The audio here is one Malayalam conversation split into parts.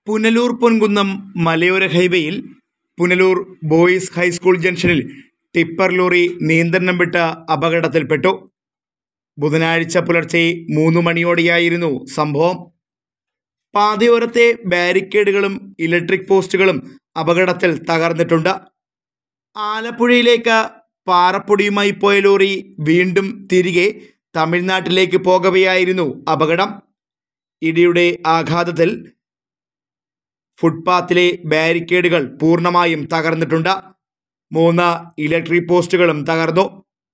പുനലൂർ പൊൻകുന്നം മലയോര ഹൈവേയിൽ പുനലൂർ ബോയ്സ് ഹൈസ്കൂൾ ജംഗ്ഷനിൽ ടിപ്പർ ലോറി നിയന്ത്രണം വിട്ട അപകടത്തിൽപ്പെട്ടു. ബുധനാഴ്ച പുലർച്ചെ 3 മണിയോടെയായിരുന്നു സംഭവം. പാതയോരത്തെ ബാരിക്കേഡുകളും ഇലക്ട്രിക് പോസ്റ്റുകളും അപകടത്തിൽ തകർന്നിട്ടുണ്ട്. ആലപ്പുഴയിലേക്ക് പാറപ്പൊടിയുമായി പോയ ലോറി വീണ്ടും തിരികെ തമിഴ്നാട്ടിലേക്ക് പോകവെയായിരുന്നു അപകടം. ഇടിയുടെ ആഘാതത്തിൽ ഫുട്പാത്തിലെ ബാരിക്കേഡുകൾ പൂർണ്ണമായും തകർന്നിട്ടുണ്ട്. 3 ഇലക്ട്രിക് പോസ്റ്റുകളും തകർന്നു.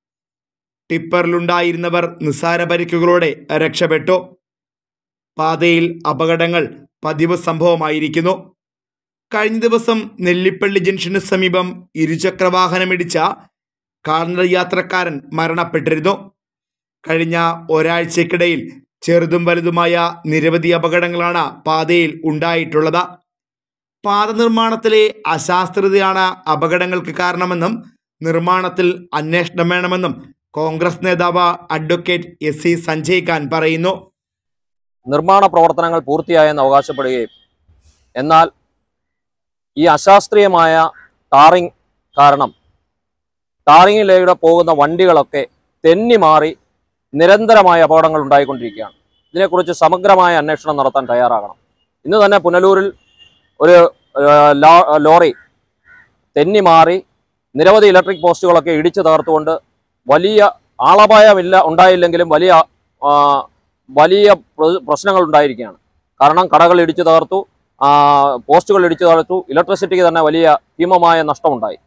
ടിപ്പറിലുണ്ടായിരുന്നവർ നിസ്സാര പരിക്കുകളോടെ രക്ഷപ്പെട്ടു. പാതയിൽ അപകടങ്ങൾ പതിവ് സംഭവമായിരിക്കുന്നു. കഴിഞ്ഞ ദിവസം നെല്ലിപ്പള്ളി ജംഗ്ഷന് സമീപം ഇരുചക്രവാഹനമിടിച്ച കാൽനട യാത്രക്കാരൻ മരണപ്പെട്ടിരുന്നു. കഴിഞ്ഞ ഒരാഴ്ചക്കിടയിൽ ചെറുതും വലുതുമായ നിരവധി അപകടങ്ങളാണ് പാതയിൽ ഉണ്ടായിട്ടുള്ളത്. പാത നിർമ്മാണത്തിലെ അശാസ്ത്രീയതയാണ് അപകടങ്ങൾക്ക് കാരണമെന്നും നിർമ്മാണത്തിൽ അന്വേഷണം വേണമെന്നും കോൺഗ്രസ് നേതാവ് അഡ്വക്കേറ്റ് SC സഞ്ജയ് ഖാൻ പറയുന്നു. നിർമ്മാണ പ്രവർത്തനങ്ങൾ പൂർത്തിയായെന്ന് അവകാശപ്പെടുകയും എന്നാൽ ഈ അശാസ്ത്രീയമായ ടാറിംഗ് കാരണം ടാറിങ്ങിലൂടെ പോകുന്ന വണ്ടികളൊക്കെ തെന്നി മാറി നിരന്തരമായ അപകടങ്ങൾ ഉണ്ടായിക്കൊണ്ടിരിക്കുകയാണ്. ഇതിനെക്കുറിച്ച് സമഗ്രമായ അന്വേഷണം നടത്താൻ തയ്യാറാകണം. ഇന്ന് തന്നെ പുനലൂരിൽ ഒരു ലോറി തെന്നി മാറി നിരവധി ഇലക്ട്രിക് പോസ്റ്റുകളൊക്കെ ഇടിച്ചു തകർത്തുകൊണ്ട് വലിയ ആളപായമില്ല ഉണ്ടായില്ലെങ്കിലും വലിയ പ്രശ്നങ്ങൾ ഉണ്ടായിരിക്കുകയാണ്. കാരണം കടകൾ ഇടിച്ചു തകർത്തു, പോസ്റ്റുകൾ ഇടിച്ചു തകർത്തു, ഇലക്ട്രിസിറ്റിക്ക് തന്നെ വലിയ ഭീമമായ നഷ്ടമുണ്ടായി.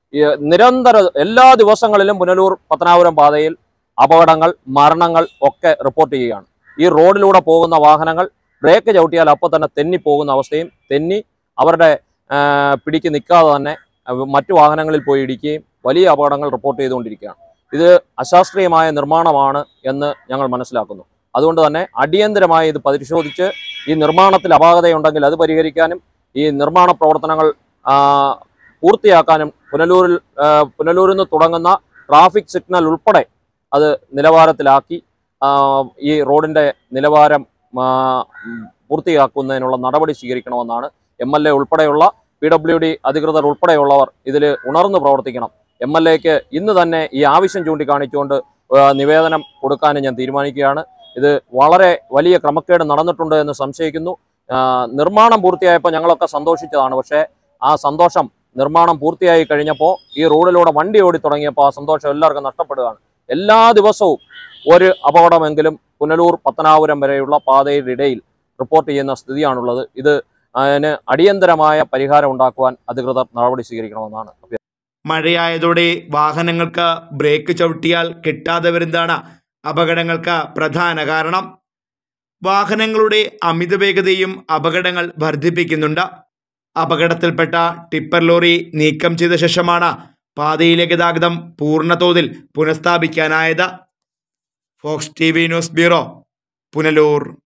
എല്ലാ ദിവസങ്ങളിലും പുനലൂർ പത്തനാപുരം പാതയിൽ അപകടങ്ങൾ, മരണങ്ങൾ ഒക്കെ റിപ്പോർട്ട് ചെയ്യുകയാണ്. ഈ റോഡിലൂടെ പോകുന്ന വാഹനങ്ങൾ ബ്രേക്ക് ചവിട്ടിയാൽ അപ്പോൾ തന്നെ തെന്നിപ്പോകുന്ന അവസ്ഥയും തെന്നി അവരുടെ പിടിക്ക് നിൽക്കാതെ തന്നെ മറ്റു വാഹനങ്ങളിൽ പോയി ഇടിക്കുകയും വലിയ അപകടങ്ങൾ റിപ്പോർട്ട് ചെയ്തുകൊണ്ടിരിക്കുകയാണ്. ഇത് അശാസ്ത്രീയമായ നിർമ്മാണമാണ് എന്ന് ഞങ്ങൾ മനസ്സിലാക്കുന്നു. അതുകൊണ്ട് തന്നെ അടിയന്തരമായി ഇത് പരിശോധിച്ച് ഈ നിർമ്മാണത്തിൽ അപാകതയുണ്ടെങ്കിൽ അത് പരിഹരിക്കാനും ഈ നിർമ്മാണ പ്രവർത്തനങ്ങൾ പൂർത്തിയാക്കാനും പുനലൂരിൽ നിന്ന് തുടങ്ങുന്ന ട്രാഫിക് സിഗ്നൽ ഉൾപ്പെടെ അത് നിലവാരത്തിലാക്കി ഈ റോഡിൻ്റെ നിലവാരം പൂർത്തിയാക്കുന്നതിനുള്ള നടപടി സ്വീകരിക്കണമെന്നാണ് MLA ഉൾപ്പെടെയുള്ള PWD അധികൃതർ ഉൾപ്പെടെയുള്ളവർ ഇതിൽ ഉണർന്നു പ്രവർത്തിക്കണം. MLAക്ക് ഇന്ന് തന്നെ ഈ ആവശ്യം ചൂണ്ടിക്കാണിച്ചുകൊണ്ട് നിവേദനം കൊടുക്കാനും ഞാൻ തീരുമാനിക്കുകയാണ്. ഇത് വളരെ വലിയ ക്രമക്കേട് നടന്നിട്ടുണ്ട് എന്ന് സംശയിക്കുന്നു. നിർമ്മാണം പൂർത്തിയായപ്പോൾ ഞങ്ങളൊക്കെ സന്തോഷിച്ചതാണ്. പക്ഷേ ആ സന്തോഷം നിർമ്മാണം പൂർത്തിയായി കഴിഞ്ഞപ്പോൾ ഈ റോഡിലൂടെ വണ്ടി ഓടി തുടങ്ങിയപ്പോൾ ആ സന്തോഷം എല്ലാവർക്കും നഷ്ടപ്പെടുകയാണ്. എല്ലാ ദിവസവും ഒരു അപകടമെങ്കിലും പുനലൂർ പത്തനാപുരം വരെയുള്ള പാതയുടെ ഇടയിൽ റിപ്പോർട്ട് ചെയ്യുന്ന സ്ഥിതിയാണുള്ളത്. അതിന് അടിയന്തരമായ പരിഹാരം ഉണ്ടാക്കുവാൻ അധികൃതർ നടപടി സ്വീകരിക്കണമെന്നാണ്. മഴയായതോടെ വാഹനങ്ങൾക്ക് ബ്രേക്ക് ചവിട്ടിയാൽ കിട്ടാതെ വരുന്നതാണ് അപകടങ്ങൾക്ക് പ്രധാന കാരണം. വാഹനങ്ങളുടെ അമിത വേഗതയും അപകടങ്ങൾ വർദ്ധിപ്പിക്കുന്നുണ്ട്. അപകടത്തിൽപ്പെട്ട ടിപ്പർ ലോറി നീക്കം ചെയ്ത ശേഷമാണ് പാതയിലെ ഗതാഗതം പൂർണ്ണതോതിൽ പുനഃസ്ഥാപിക്കാനായത്. Fox TV news bureau, Punalur.